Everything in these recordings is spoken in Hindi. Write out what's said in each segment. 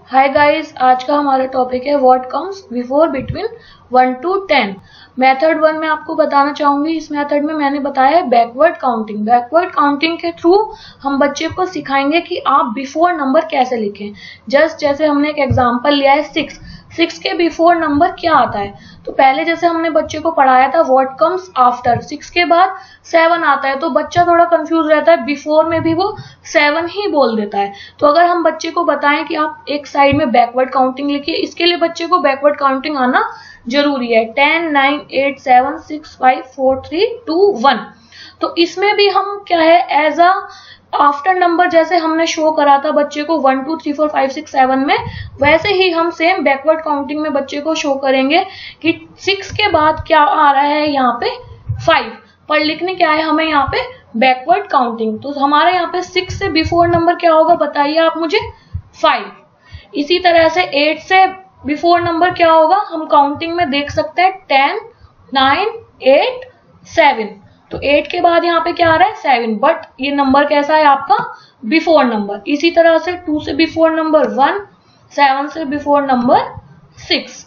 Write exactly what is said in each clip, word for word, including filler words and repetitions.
हाय गाइस, आज का हमारा टॉपिक है what comes before between one two ten. Method one में आपको बताना चाहूंगी। इस मेथड में मैंने बताया है बैकवर्ड काउंटिंग। बैकवर्ड काउंटिंग के थ्रू हम बच्चे को सिखाएंगे कि आप बिफोर नंबर कैसे लिखें। जस्ट जैसे हमने एक एग्जांपल लिया है सिक्स सिक्स के बिफोर नंबर क्या आता है। तो पहले जैसे हमने बच्चे को पढ़ाया था व्हाट कम्स आफ्टर, सिक्स के बाद सेवन आता है, तो बच्चा थोड़ा कंफ्यूज रहता है, बिफोर में भी वो सेवन ही बोल देता है। तो अगर हम बच्चे को बताएं कि आप एक साइड में बैकवर्ड काउंटिंग लिखिए, इसके लिए बच्चे को बैकवर्ड काउंटिंग आना जरूरी है। Ten, nine, eight, seven, six, five, four, three, two, one. तो इसमें भी हम क्या है एज अ आफ्टर नंबर जैसे हमने शो करा था बच्चे को one two three four five six seven में, वैसे ही हम सेम बैकवर्ड काउंटिंग में बच्चे को शो करेंगे कि सिक्स के बाद क्या आ रहा है यहाँ पे फाइव, पर लिखने क्या है हमें यहाँ पे बैकवर्ड काउंटिंग। तो हमारे यहाँ पे सिक्स से बिफोर नंबर क्या होगा बताइए आप मुझे, फाइव। इसी तरह से एट से बिफोर नंबर क्या होगा हम काउंटिंग में देख सकते हैं, टेन, नाइन, एट, सेवन। तो एट के बाद यहाँ पे क्या आ रहा है सेवन, बट ये नंबर कैसा है आपका बिफोर नंबर। इसी तरह से टू से बिफोर नंबर वन, सेवन से बिफोर नंबर सिक्स।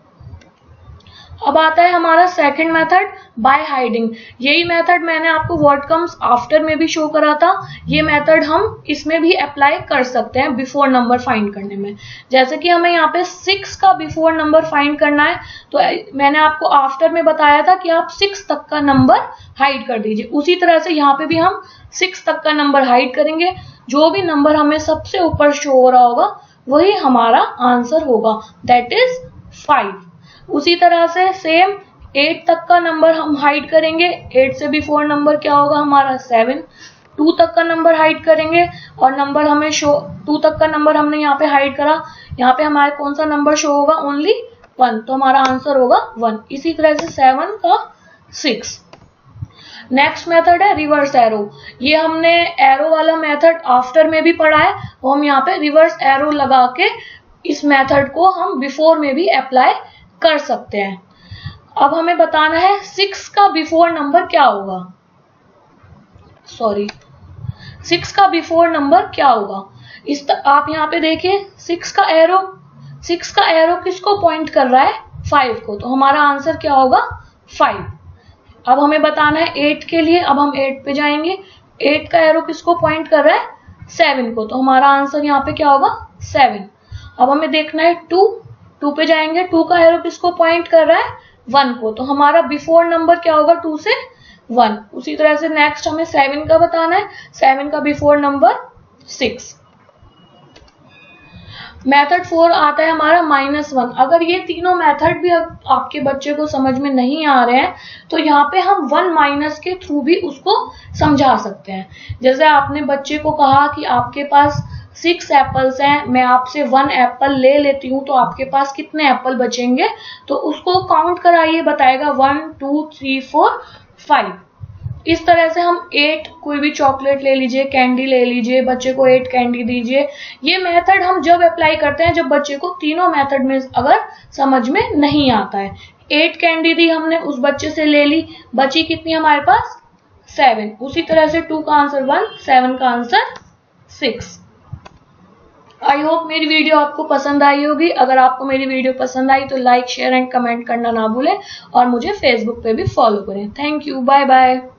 अब आता है हमारा सेकंड मेथड बाय हाइडिंग। यही मेथड मैंने आपको व्हाट कम्स आफ्टर में भी शो करा था। ये मेथड हम इसमें भी अप्लाई कर सकते हैं बिफोर नंबर फाइंड करने में। जैसे कि हमें यहाँ पे सिक्स का बिफोर नंबर फाइंड करना है, तो मैंने आपको आफ्टर में बताया था कि आप सिक्स तक का नंबर हाइड कर दीजिए। उसी तरह से यहाँ पे भी हम सिक्स तक का नंबर हाइड करेंगे। जो भी नंबर हमें सबसे ऊपर शो हो रहा होगा वही हमारा आंसर होगा, दैट इज फाइव। उसी तरह से सेम एट तक का नंबर हम हाइड करेंगे। एट से बिफोर नंबर क्या होगा हमारा सेवन। टू तक का नंबर हाइड करेंगे और नंबर हमें शो, टू तक का नंबर हमने यहाँ पे हाइड करा, यहाँ पे हमारे कौन सा नंबर शो होगा, ओनली वन, तो हमारा आंसर होगा वन। इसी तरह से सेवन का सिक्स। नेक्स्ट मेथड है रिवर्स एरो। ये हमने एरो वाला मेथड आफ्टर में भी पढ़ा है, तो हम यहाँ पे रिवर्स एरो लगा के इस मेथड को हम बिफोर में भी अप्लाई कर सकते हैं। अब हमें बताना है सिक्स का बिफोर नंबर क्या होगा, सॉरी सिक्स का बिफोर नंबर क्या होगा। इस त, आप यहाँ पे देखिए सिक्स का एरो, सिक्स का एरो किसको पॉइंट कर रहा है, फाइव को, तो हमारा आंसर क्या होगा फाइव। अब हमें बताना है एट के लिए, अब हम एट पे जाएंगे। एट का एरो किसको पॉइंट कर रहा है, सेवन को, तो हमारा आंसर यहाँ पे क्या होगा सेवन। अब हमें देखना है टू, टू पे जाएंगे। टू का एरो किसको पॉइंट कर रहा है, वन को, तो हमारा बिफोर नंबर क्या होगा टू से वन। उसी तरह से नेक्स्ट हमें सेवन का बताना है। सेवन का before number six. Method four आता है हमारा माइनस वन। अगर ये तीनों मेथड भी आपके बच्चे को समझ में नहीं आ रहे हैं तो यहाँ पे हम वन माइनस के थ्रू भी उसको समझा सकते हैं। जैसे आपने बच्चे को कहा कि आपके पास सिक्स एप्पल्स हैं, मैं आपसे वन एप्पल ले लेती हूँ, तो आपके पास कितने एप्पल बचेंगे, तो उसको काउंट कराइए, बताएगा one two three four five. इस तरह से हम एट, कोई भी चॉकलेट ले लीजिए, कैंडी ले लीजिए, बच्चे को एट कैंडी दीजिए। ये मेथड हम जब अप्लाई करते हैं जब बच्चे को तीनों मेथड में अगर समझ में नहीं आता है। एट कैंडी दी हमने, उस बच्चे से ले ली, बची कितनी हमारे पास सेवन। उसी तरह से टू का आंसर वन, सेवन का आंसर सिक्स। आई होप मेरी वीडियो आपको पसंद आई होगी। अगर आपको मेरी वीडियो पसंद आई तो लाइक, शेयर एंड कमेंट करना ना भूलें और मुझे फेसबुक पे भी फॉलो करें। Thank you, bye bye.